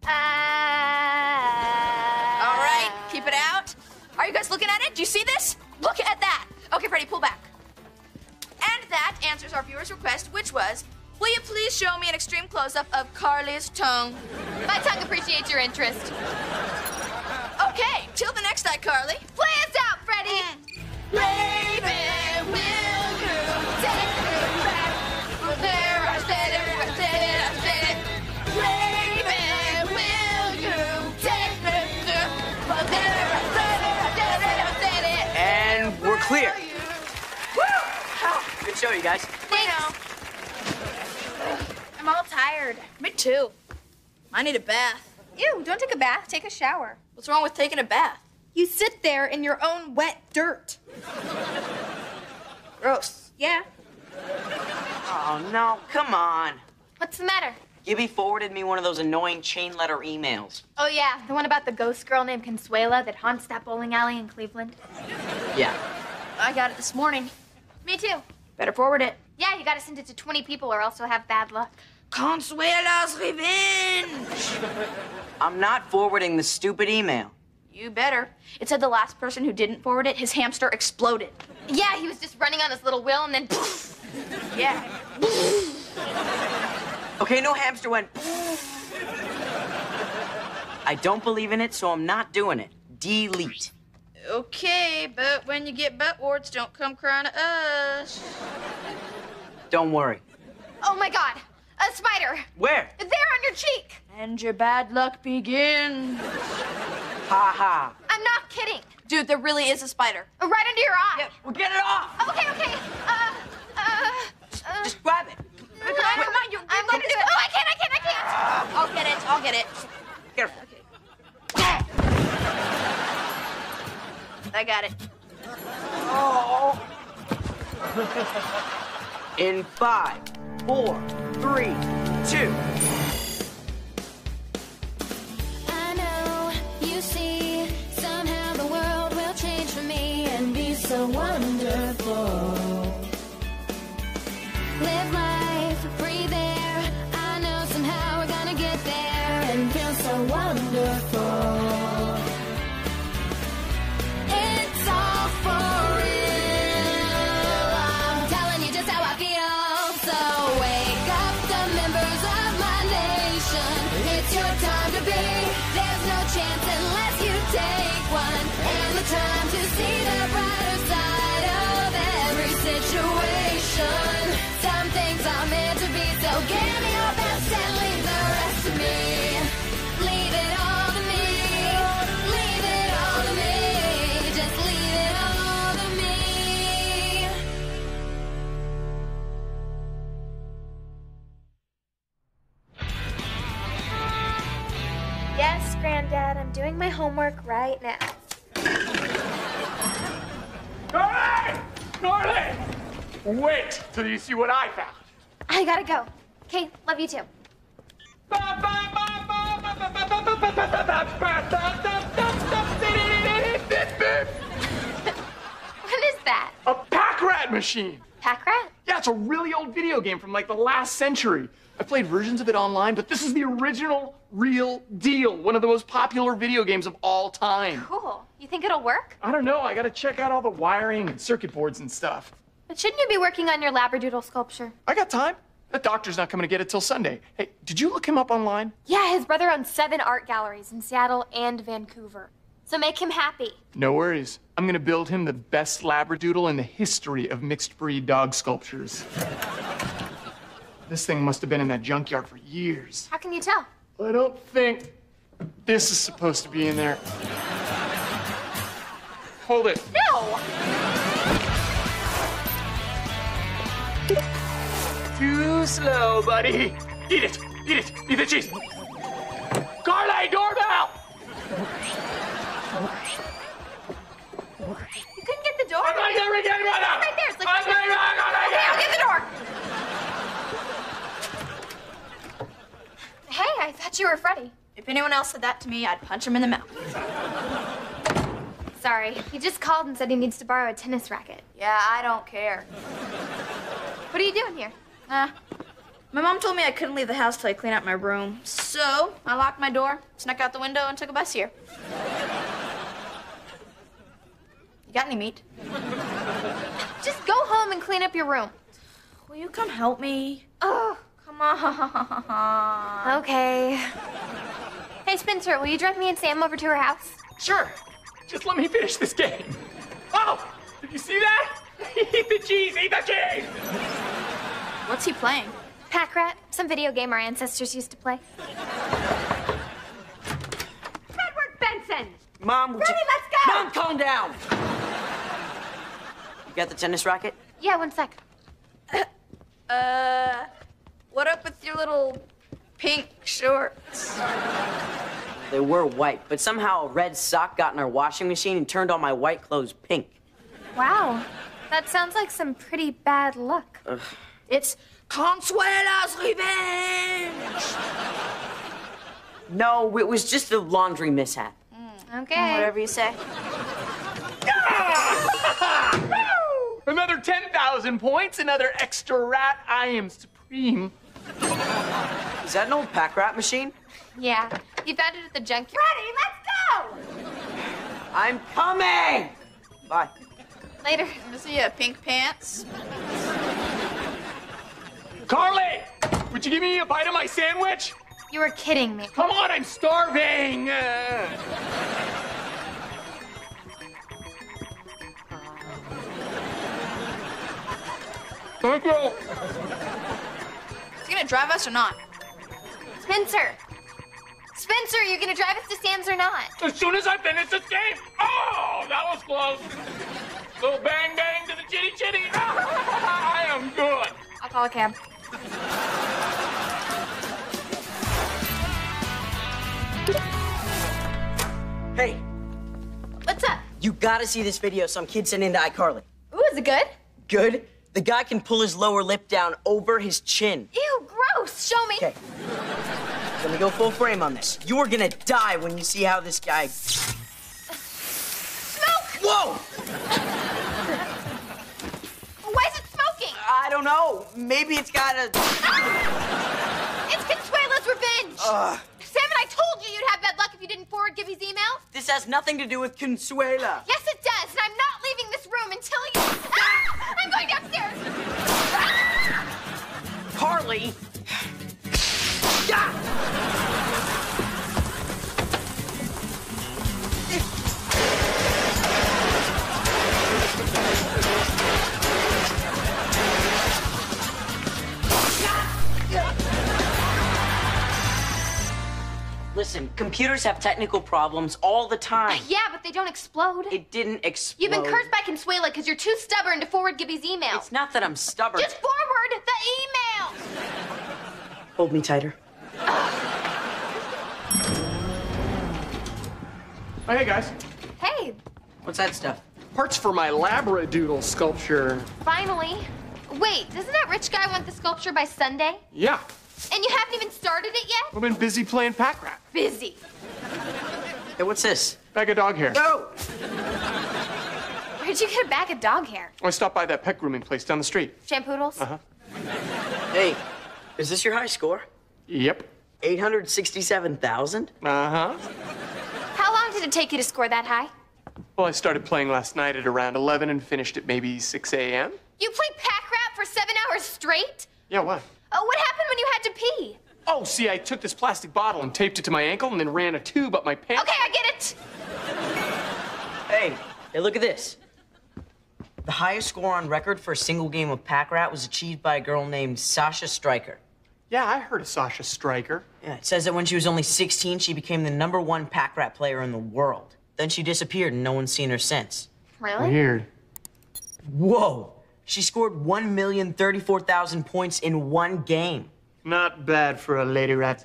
All right, keep it out. Are you guys looking at it? Do you see this? Look at that. Okay, Freddie, pull back. And that answers our viewer's request, which was, will you please show me an extreme close-up of Carly's tongue? My tongue appreciates your interest. Okay, till the next iCarly. Play us out, Freddie. Baby, will you take me back? Well, there I said it, I said it, I said it. Baby, will you take me back? Well, there I said it, I said it, I said it. And we're clear. Woo! Good show, you guys. I'm all tired. Me too. I need a bath. Ew, don't take a bath. Take a shower. What's wrong with taking a bath? You sit there in your own wet dirt. Gross. Yeah. Oh, no, come on. What's the matter? Gibby forwarded me one of those annoying chain letter emails. Oh, yeah, the one about the ghost girl named Consuela that haunts that bowling alley in Cleveland. Yeah. I got it this morning. Me too. Better forward it. Yeah, you gotta send it to 20 people or else you'll have bad luck. Consuela's revenge. I'm not forwarding the stupid email. You better. It said the last person who didn't forward it, his hamster exploded. Yeah, he was just running on his little wheel and then Yeah. Okay, no hamster went. I don't believe in it, so I'm not doing it. Delete. Okay, but when you get butt warts, don't come crying to us. Don't worry. Oh my God, a spider. Where? There on your cheek. And your bad luck begins. Ha ha. I'm not kidding. Dude, there really is a spider. Right under your eye. Yep. Well, get it off. Okay. Just grab it. Come on, I'm gonna do it. Oh, I can't. I'll get it. Careful. I got it. Oh. In 5, 4, 3, 2. I know, you see, somehow the world will change for me and be so wonderful. Live life, breathe air. I know somehow we're gonna get there and feel so wonderful. It's all for real. I'm telling you just how I feel. So wake up, the members of my nation. It's your time to be. There's no chance unless you take one. And the time to see the brighter side of every situation. Some things are meant to be, so give me your best and leave the rest to me. Leave it all to me. Leave it all to me. Just leave it all to me. Yes, Granddad, I'm doing my homework right now. Carly! Carly! Wait till you see what I found. I gotta go. Okay, love you too. What is that? A pack rat machine. Pack rat? Yeah, it's a really old video game from like the last century. I played versions of it online, but this is the original, real deal. One of the most popular video games of all time. Cool. You think it'll work? I don't know, I gotta check out all the wiring and circuit boards and stuff. But shouldn't you be working on your Labradoodle sculpture? I got time. That doctor's not coming to get it till Sunday. Hey, did you look him up online? Yeah, his brother owns 7 art galleries in Seattle and Vancouver. So make him happy. No worries. I'm gonna build him the best Labradoodle in the history of mixed breed dog sculptures. This thing must have been in that junkyard for years. How can you tell? I don't think this is supposed to be in there. Hold it. No! Too slow, buddy. Eat it. Eat it. Eat the cheese. Carly, doorbell! You couldn't get the door? I'm right there again, brother! Right there. It's like I'm right there. Okay, I'll get the door. Hey, I thought you were Freddie. If anyone else said that to me, I'd punch him in the mouth. Sorry, he just called and said he needs to borrow a tennis racket. Yeah, I don't care. What are you doing here? I'm My mom told me I couldn't leave the house till I clean out my room. So I locked my door, snuck out the window, and took a bus here. You got any meat? Just go home and clean up your room. Will you come help me? Oh, Come on. okay. Hey, Spencer, will you drive me and Sam over to her house? Sure. Just let me finish this game. Oh, did you see that? Eat the cheese, eat the cheese! What's he playing? Pack-Rat, some video game our ancestors used to play. Edward Benson! Mom, would Ready, you... let's go! Mom, calm down! You got the tennis racket? Yeah, 1 sec. What up with your little pink shorts? They were white, but somehow a red sock got in our washing machine and turned all my white clothes pink. Wow, that sounds like some pretty bad luck. It's Consuela's revenge! No, it was just a laundry mishap. Okay. Whatever you say. Another 10,000 points, another extra rat. I am supreme. Is that an old pack rat machine? Yeah, you found it at the junkyard. Ready, let's go! I'm coming! Bye. Later. You see ya, pink pants? Carly, would you give me a bite of my sandwich? You were kidding me. Come on, I'm starving. Thank you. Is he gonna drive us or not? Spencer! Spencer, you gonna drive us to Sam's or not? As soon as I finish this game. Oh, that was close. Little bang bang to the chitty chitty. I am good. I'll call a cab. Hey, What's up? you gotta see this video some kid sent into iCarly. Ooh, is it good? Good? The guy can pull his lower lip down over his chin. Ew, gross. Show me. Okay. Let me go full frame on this. You are gonna die when you see how this guy... Smoke! Whoa! Why is it smoking? I don't know. Maybe it's got a... It's Consuela's revenge! Sam and I told you you'd have bad luck if you didn't forward Gibby's email. This has nothing to do with Consuela. Yes, it does, and I'm not leaving this room until you... Ah! I'm going downstairs! Ah! Carly! Ah! Listen, computers have technical problems all the time. Yeah, but they don't explode. It didn't explode. You've been cursed by Consuela because you're too stubborn to forward Gibby's email. It's not that I'm stubborn. Just forward the email! Hold me tighter. Oh, hey, guys. Hey, What's that stuff? Parts for my Labradoodle sculpture. finally. Wait, doesn't that rich guy want the sculpture by Sunday? Yeah, And you haven't even started it yet? I've been busy playing Pack-Rat. Busy. Hey, what's this? Bag of dog hair. No! Where'd you get a bag of dog hair? I stopped by that pet grooming place down the street. Shampoodles? Hey, is this your high score? Yep. 867,000? Uh-huh. How long did it take you to score that high? Well, I started playing last night at around 11 and finished at maybe 6 a.m. You played Pack-Rat for 7 hours straight? Yeah, what? What happened when you had to pee? Oh, see, I took this plastic bottle and taped it to my ankle and then ran a tube up my pants. Okay, I get it. Hey, look at this. The highest score on record for a single game of Pack-Rat was achieved by a girl named Sasha Stryker. Yeah, I heard of Sasha Stryker. Yeah, it says that when she was only 16, she became the #1 Pack-Rat player in the world. Then she disappeared and no one's seen her since. Really? Weird. Whoa! She scored 1,034,000 points in one game. Not bad for a lady rat.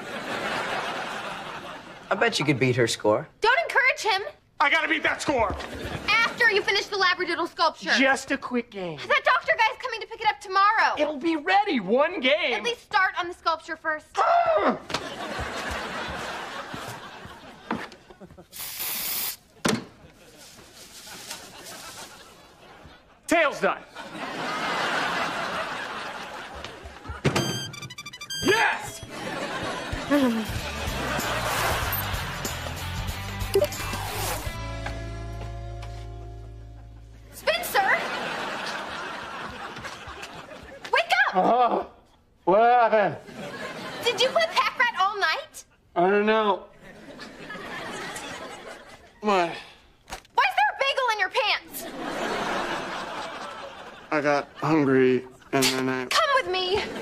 I bet you could beat her score. Don't encourage him. I gotta beat that score! After you finish the Labradoodle sculpture. Just a quick game. That doctor guy's coming to pick it up tomorrow. It'll be ready, one game. At least start on the sculpture first. Tail's done. Spencer! Wake up! Oh, what happened? Did you play Pack Rat all night? I don't know. What? Why is there a bagel in your pants? I got hungry and then I... Come with me.